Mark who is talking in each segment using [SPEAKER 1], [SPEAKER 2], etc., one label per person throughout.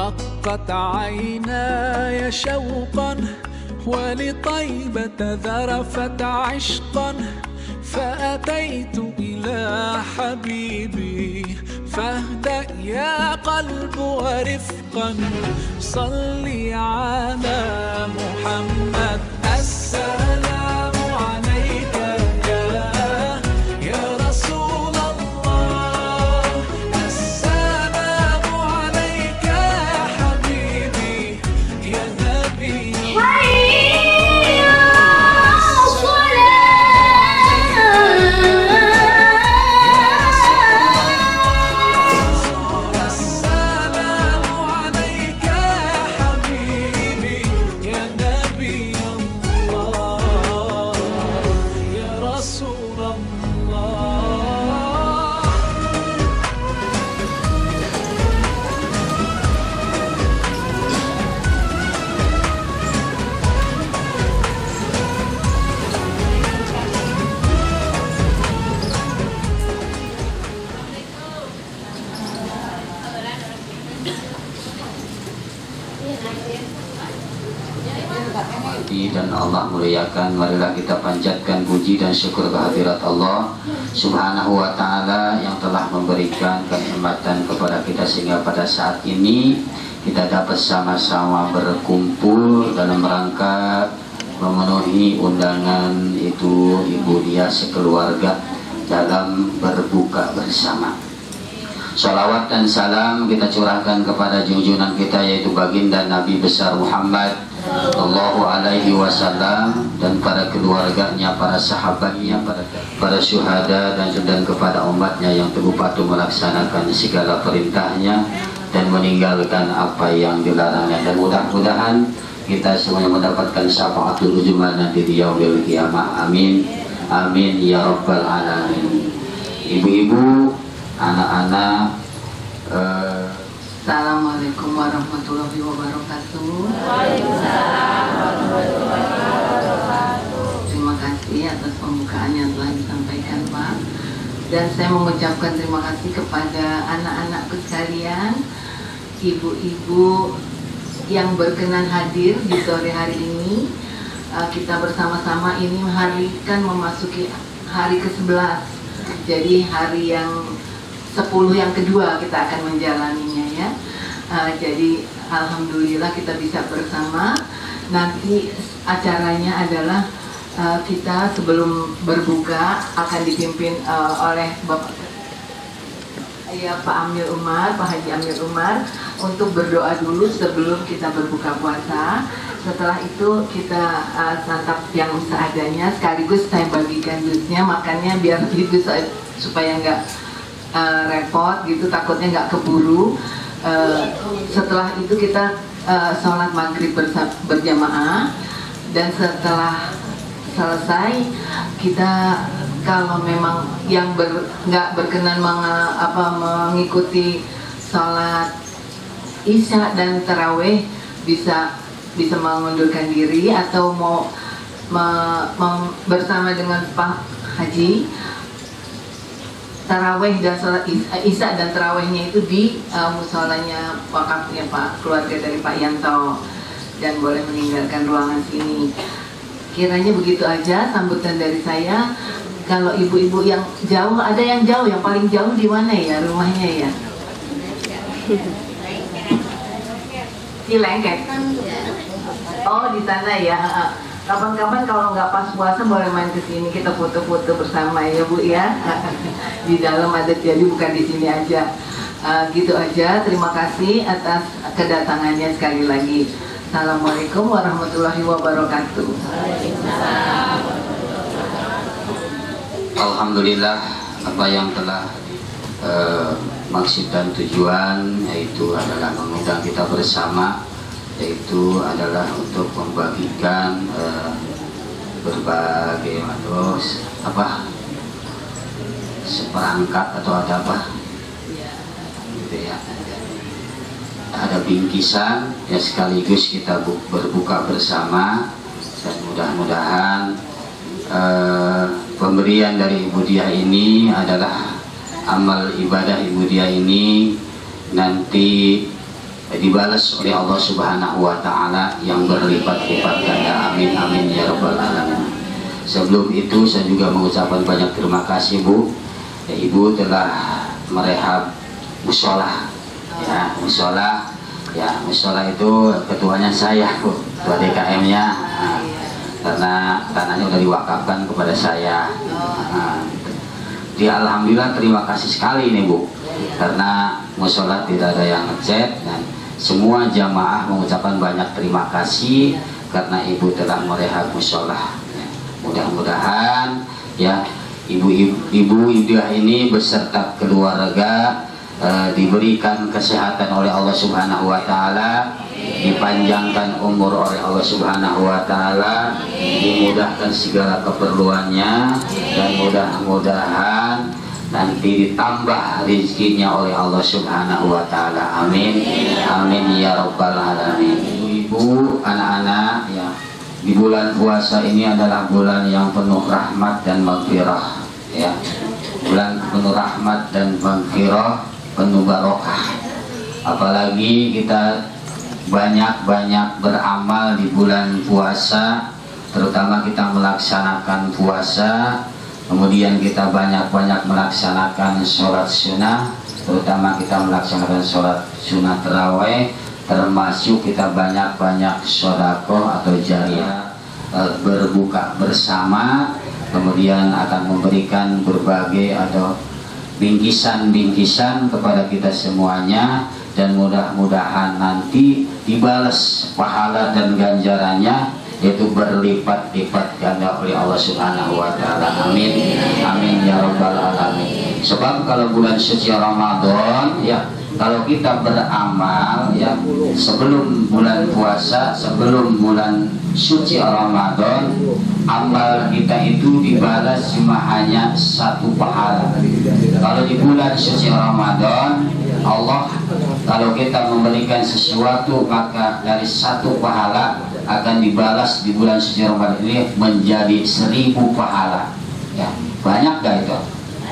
[SPEAKER 1] رقت عيناي شوقا ولطيبة ذرفت عشقا فأتيت إلى حبيبي فاهدأ يا قلب ورفقا صلي على محمد السلام عليك يا رسول الله السلام عليك يا حبيبي يا نبي
[SPEAKER 2] dan Allah muliakan. Marilah kita panjatkan puji dan syukur kehadirat Allah Subhanahu wa ta'ala yang telah memberikan kenikmatan kepada kita sehingga pada saat ini kita dapat sama-sama berkumpul dalam rangka memenuhi undangan itu Ibu Dia sekeluarga dalam berbuka bersama. Salawat dan salam kita curahkan kepada junjungan kita yaitu baginda Nabi besar Muhammad Sallallahu alaihi wasallam dan para keluarganya, para sahabatnya, para syuhada dan kepada umatnya yang teguh patuh melaksanakan segala perintahnya dan meninggalkan apa yang dilarangnya. Dan mudah-mudahan kita semuanya mendapatkan syafaatul uzma nanti di yaumil qiyamah. Amin. Amin ya rabbal alamin. Ibu-ibu, anak-anak,
[SPEAKER 3] Assalamualaikum warahmatullahi wabarakatuh. Terima kasih atas pembukaan yang telah disampaikan Pak. Dan saya mengucapkan terima kasih kepada anak-anakku sekalian, ibu-ibu yang berkenan hadir di sore hari ini. Kita bersama-sama ini kan memasuki hari ke-11. Jadi hari yang 10 yang kedua kita akan menjalaninya ya. Jadi alhamdulillah kita bisa bersama. Nanti acaranya adalah kita sebelum berbuka akan dipimpin oleh Bapak Pak Amir Umar, Pak Haji Amir Umar untuk berdoa dulu sebelum kita berbuka puasa. Setelah itu kita santap yang seadanya, sekaligus saya bagikan jusnya, makannya biar gitu supaya nggak repot gitu, takutnya nggak keburu. Setelah itu kita sholat maghrib berjamaah, dan setelah selesai kita kalau memang yang nggak berkenan mengikuti sholat isya dan taraweh bisa mengundurkan diri atau mau bersama dengan Pak Haji taraweh dan sholat isya dan tarawehnya itu di musolanya wakafnya Pak, keluarga dari Pak Yanto, dan boleh meninggalkan ruangan sini. Kiranya begitu aja sambutan dari saya. Kalau ibu-ibu yang jauh, ada yang jauh, yang paling jauh di mana ya rumahnya ya? Cilengkek. Oh di sana ya. Kapan-kapan kalau nggak pas puasa boleh main ke sini, kita foto-foto bersama ya Bu ya. Di dalam ada, jadi bukan di sini aja. Gitu aja. Terima kasih atas kedatangannya sekali lagi. Assalamualaikum warahmatullahi wabarakatuh.
[SPEAKER 2] Alhamdulillah, apa yang telah maksud dan tujuan yaitu adalah mengundang kita bersama, yaitu adalah untuk membagikan berbagai seperangkat atau ada apa gitu ya, ada bingkisan ya, sekaligus kita berbuka bersama, dan mudah-mudahan pemberian dari Ibu Dia ini adalah amal ibadah Ibu Dia ini nanti dibalas oleh Allah Subhanahu wa taala yang berlipat-lipat ganda. Amin amin ya rabbal alamin. Sebelum itu saya juga mengucapkan banyak terima kasih Bu. Ibu telah merehab musola. Ya, musola. Ya, musola itu ketuanya saya, Bu. Ketua DKM-nya. Nah, karena tanahnya sudah diwakafkan kepada saya. Nah, ya alhamdulillah terima kasih sekali nih Bu. Karena musola tidak ada yang ngecat dan semua jamaah mengucapkan banyak terima kasih karena Ibu telah merehab musola. Mudah-mudahan ya ibu Indah ini beserta keluarga diberikan kesehatan oleh Allah Subhanahu wa taala, dipanjangkan umur oleh Allah Subhanahu wa taala, dimudahkan segala keperluannya dan mudah-mudahan nanti ditambah rezekinya oleh Allah Subhanahu wa taala. Amin. Amin ya rabbal alamin. Ibu, anak-anak ya, di bulan puasa ini adalah bulan yang penuh rahmat dan maghfirah ya. Bulan penuh rahmat dan maghfirah, penuh barokah. Apalagi kita banyak-banyak beramal di bulan puasa, terutama kita melaksanakan puasa, kemudian kita banyak-banyak melaksanakan sholat sunnah, terutama kita melaksanakan sholat sunnah tarawih, termasuk kita banyak-banyak sodako atau jariah, berbuka bersama, kemudian akan memberikan berbagai atau bingkisan-bingkisan kepada kita semuanya, dan mudah-mudahan nanti dibalas pahala dan ganjarannya yaitu berlipat-lipat ganda oleh Allah Subhanahu wa taala. Amin. Amin ya rabbal alamin. Sebab kalau bulan suci Ramadan ya, kalau kita beramal ya sebelum bulan puasa, sebelum bulan suci Ramadan, amal kita itu dibalas cuma hanya satu pahala. Kalau di bulan suci Ramadan, Allah kalau kita memberikan sesuatu maka dari satu pahala akan dibalas di bulan suci Ramadan ini menjadi 1000 pahala. Ya, banyak gak itu?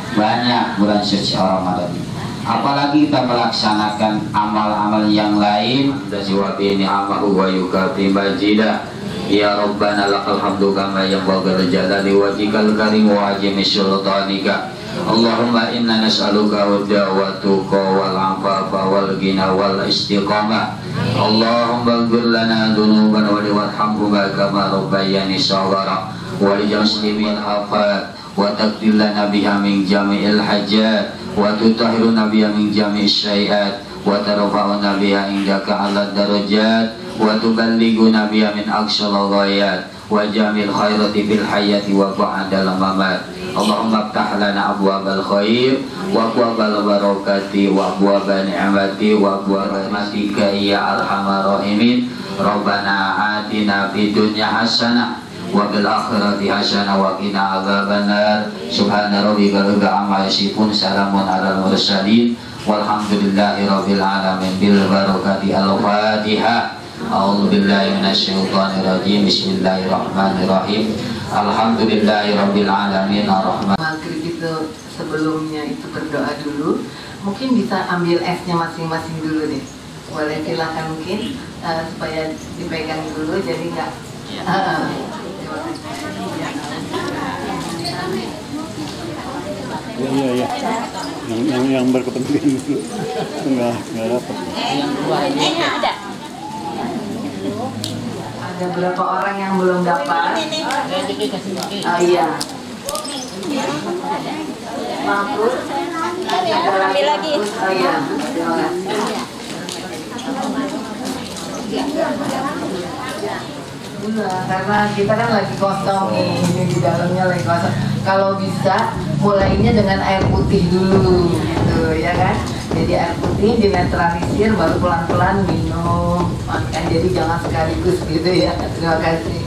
[SPEAKER 2] Banyak bulan suci Ramadan. Apalagi kita melaksanakan amal-amal yang lain, daziwabi ni'amahu wa yukafi majidah. Ya Rabbana lakal hamdu kama yanbaghi jalali wajhikal karim wa ajmi sultanika. Allahumma inna nas'aluka huda wa tuqa wal afafa wal ghina wal istiqamah. Allahumma ighfir lana dhunubana wa warhamhuma kama rabbayani shaghara wa lil muslimin afat wa taqdir lana biha min jami'il hajat wa tutahhiruna biha min jami'is syai'at wa tarfa'una biha indaka 'ala darajat wa tuballighuna biha min aqsal ghayat wa jamil khairati bil hayati wa ba'dal mamat. Allahumma iftah lana abwabal khair wa abwabal barakati wa abwabal ni'mati wa abwabal rahmatika ya arhamar rahimin. Rabbana atina fid dunya hasanah wa bil akhirati hasanah wa qina adzabannar. Subhana rabbika rabbil amma yasifun, salamun alal mursalin walhamdulillahi rabbil alamin. Bil barakati al-Fatihah. A'udzu billahi minasyaitonir rajim. Bismillahirrahmanirrahim. Alhamdulillahirabbil alamin arrahman.
[SPEAKER 3] Maghrib itu sebelumnya itu berdoa dulu. Mungkin bisa ambil esnya masing-masing dulu deh. Boleh, silakan mungkin supaya dipegang dulu jadi nggak.
[SPEAKER 4] Iya. Yang berkepentingan dulu. Enggak dapat.
[SPEAKER 3] Ada. Ada berapa orang yang belum dapat? Oh iya. Mampus. Ambil lagi. Oh iya. Terima kasih. Karena kita kan lagi kosong nih, ini di dalamnya lagi kosong. Kalau bisa mulainya dengan air putih dulu, gitu ya kan? Jadi air putih dinetralisir, baru pelan-pelan minum. Makan, jadi jangan sekaligus gitu ya. Terima kasih.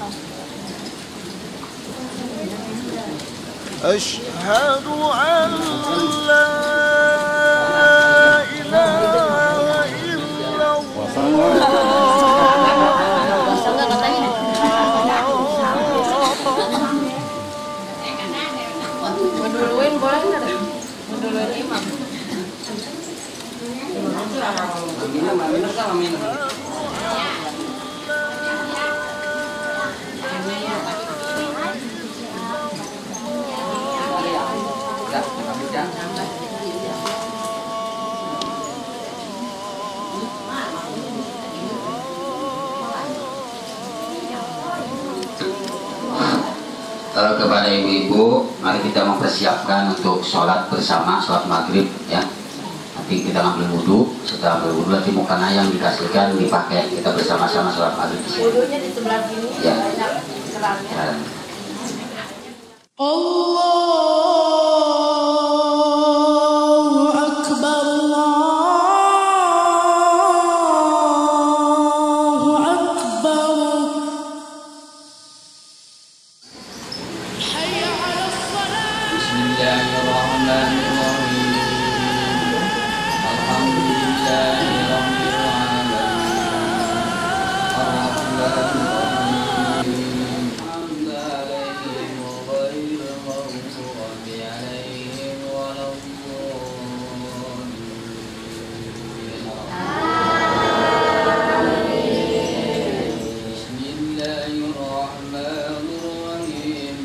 [SPEAKER 5] أشهد أن لا إله إلا
[SPEAKER 3] Menduluin boleh nggak? Menduluin imam.
[SPEAKER 2] Kepada ibu-ibu, mari kita mempersiapkan untuk sholat bersama, sholat maghrib ya. Nanti kita ambil wudhu, setelah ambil wudhu nanti mukena yang dikasihkan dipakai, kita bersama-sama sholat maghrib di sini.
[SPEAKER 3] Wudhunya di sebelah sini.
[SPEAKER 2] Ya.
[SPEAKER 3] Kerangnya.
[SPEAKER 1] Allahu Akbar, Allahu Akbar. Hayya 'alas salat.
[SPEAKER 2] Bismillahirrahmanirrahim. Alhamdulillahirabbil alamin. Ar-Rahmanir-Rahim. Hamdan 'alaihim ghairil maghdubi 'alaihim waladdallin. Bismillahirrahmanirrahim.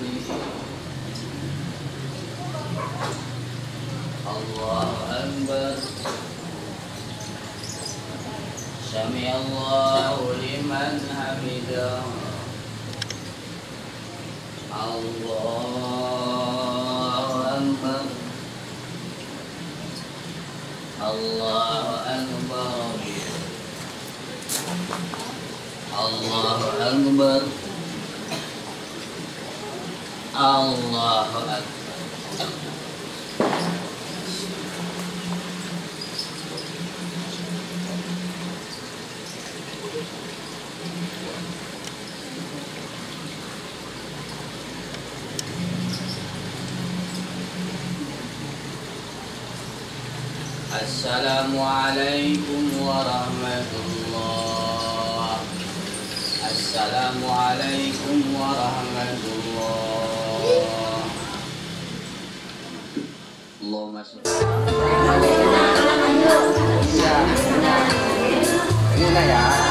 [SPEAKER 2] Allahu Akbar. Sami'allahu liman hamidah. Allahu Akbar. Allahu Akbar. Allahu Akbar. Allahu Akbar. Assalamualaikum warahmatullah. Assalamualaikum warahmatullah. Allahumma sholli.
[SPEAKER 5] Ini ya.